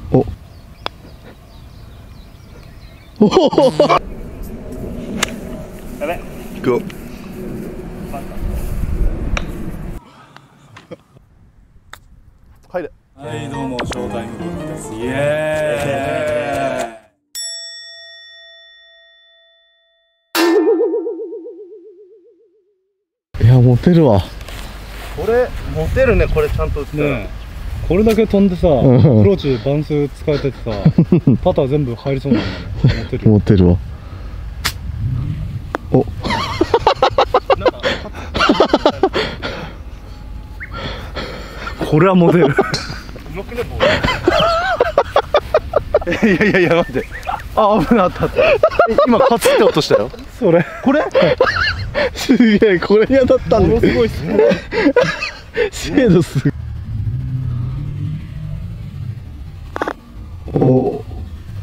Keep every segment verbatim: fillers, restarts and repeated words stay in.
おおおやべ行くよ。入れ。 はいどうもショータイムゴルフです。イエーイ。 いやモテるわ。 これモテるね。これちゃんと打ったら、 ねえこれだけ飛んでさ、アプんローチバウンス使えててさパター全部入りそうなんだね。モテるモテるわ。おこれはモテる。 うまくねボール。いやいやいや待って。あ危ない、あったあった。今カツって落としたよ。 それこれすげえ、これに当たったんだ。 ものすごいっすね。 精度すごい。おお。 こ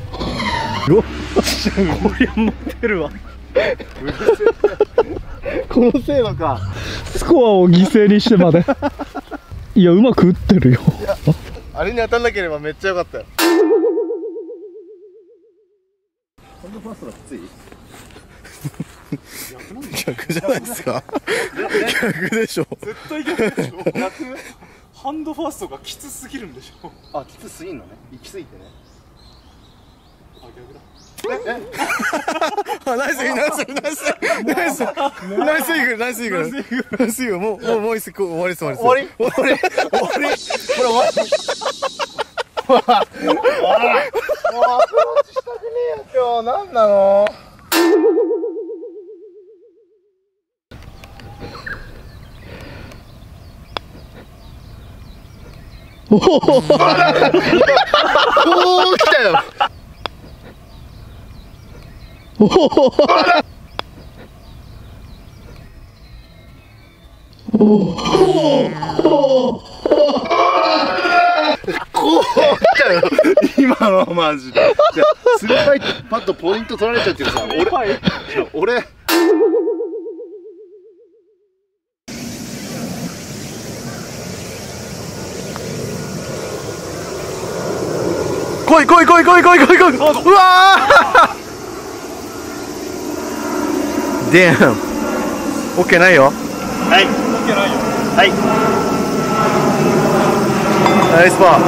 りゃモテるわ。 この精度か。スコアを犠牲にしてまで。いやうまく打ってるよ。 あれに当たんなければめっちゃ良かったよ。ハンドファーストがきつい。逆じゃないですか。逆でしょ。 絶対逆でしょ。逆ハンドファーストがきつすぎるんでしょ。 あ、きつすぎんのね。行き過ぎてね。 あ逆だ。 あ、ナイスイグ、ナイスイグ、ナイスイグ、ナイスイグ、ナイスイグ、ナイスイグ、ナイスイグ、もう、もう、もういいっす、終わりです、終わりです。終わり終わり終わりこれ終わりほらもうアプローチしたくねえよ、今日。なんなのおお。 おー、来たよ。 おお。 こう来たよ。今のマジで。いや、スルーパイパッとポイント取られちゃうっていうさ、俺、俺。来い来い来い来い来い来い来い。うわー。デン。オッケーないよ。 はい。オッケーないよ。 はい。ナイスパ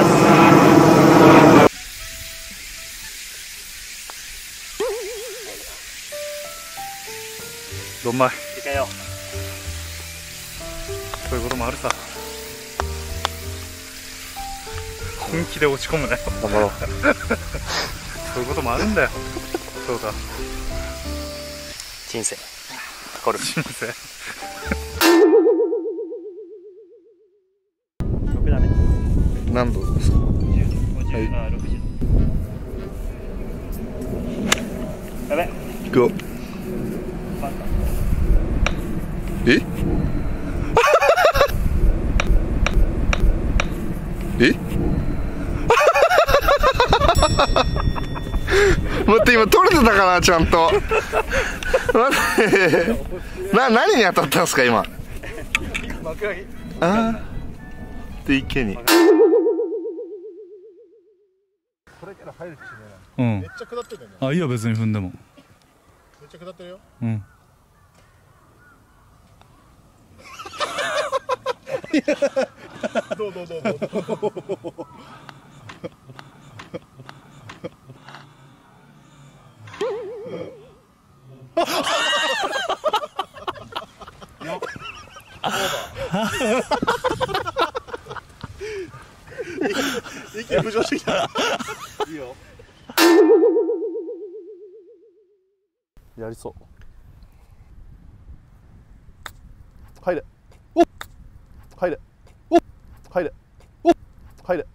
ー。どんまい。 いけよ。 そういうこともあるさ。本気で落ち込むなよ。 頑張ろう。 そういうこともあるんだよ。そうだ。 人生。ゴルフ。 人生。 ろくダメ。何度ですか。 ごじゅう、あ、ろくじゅう。やべ。 行くよ。え？え？待って、今取れてたかな、ちゃんと。待ってな、何に当たったんですか今。あーで池に。これから入る気しねえな。 うんめっちゃ下ってたよね。 あ、いいよ別に踏んでも。 めっちゃ下ってるよ。 うんどうどうどうどうどう。息浮上してきた。いいよ。やりそう。入れ。おっ。入れ。おっ。入れ。おっ。入れ。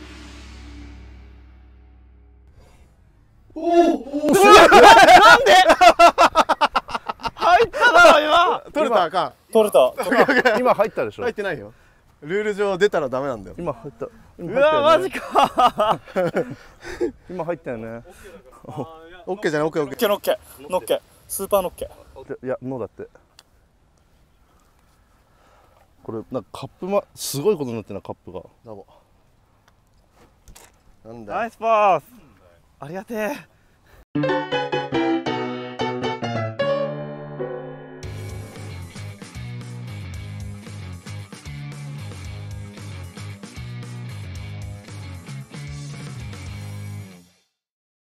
おお。なんで？入っただろ今。取れたあかん。 取れた。 今入ったでしょ。 入ってないよ。 ルール上出たらダメなんだよ。今入った。 うわマジか。今入ったよね。オッケーじゃない、オッケーオッケー。 ノッケノッケスーパーノッケ。 いや、ノーだって。これなんかカップま、すごいことになってるな、カップが。ダボ。 なんだナイスパース。ありがてえ。